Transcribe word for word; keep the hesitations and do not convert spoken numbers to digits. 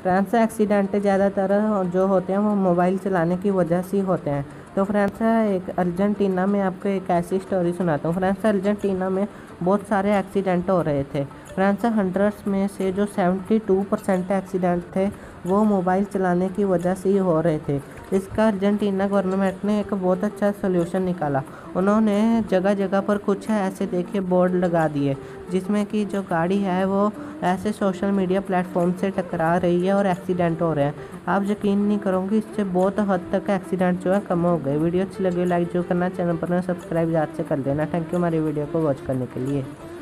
Friends accident ज़्यादातर जो होते हैं वो मोबाइल चलाने की वजह से ही होते हैं। तो फ्रेंड्स एक अर्जेंटीना में आपको एक ऐसी स्टोरी सुनाता हूँ। फ्रेंड्स अर्जेंटीना में बहुत सारे एक्सीडेंट हो रहे थे। फ्रेंड्स हंड्रेड्स में से जो सेवेंटी टू परसेंट एक्सीडेंट थे वो मोबाइल चलाने की वजह से ही हो रहे थे। इसका अर्जेंटीना गवर्नमेंट ने एक बहुत अच्छा सोल्यूशन निकाला। उन्होंने जगह जगह पर कुछ ऐसे देखे बोर्ड लगा दिए जिसमें कि जो गाड़ी है वो ऐसे सोशल मीडिया प्लेटफॉर्म से टकरा रही है और एक्सीडेंट हो रहे हैं। आप यकीन नहीं करोगे, इससे बहुत हद तक एक्सीडेंट जो है कम हो गए। वीडियो अच्छी लगी लाइक जो करना, चैनल पर सब्सक्राइब याद से कर देना। थैंक यू हमारी वीडियो को वॉच करने के लिए।